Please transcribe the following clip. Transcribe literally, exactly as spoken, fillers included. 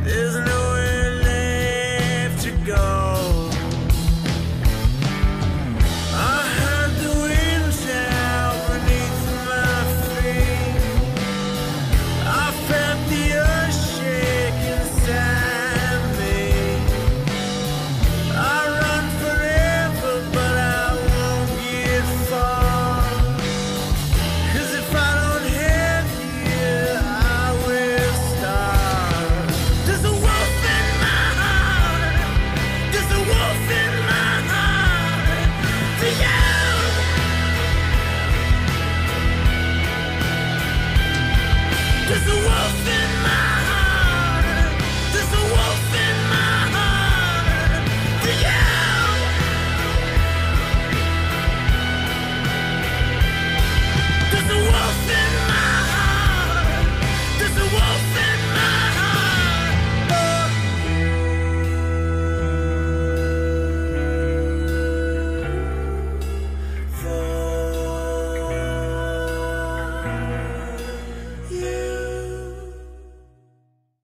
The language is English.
There's nowhere left to go. I heard the wind shout beneath my feet. I felt the earth shake inside me. I run forever, but I won't get far. 'Cause if I don't have you, I will starve. There's a wolf in my heart. There's a wolf in my heart. For you. There's a wolf in my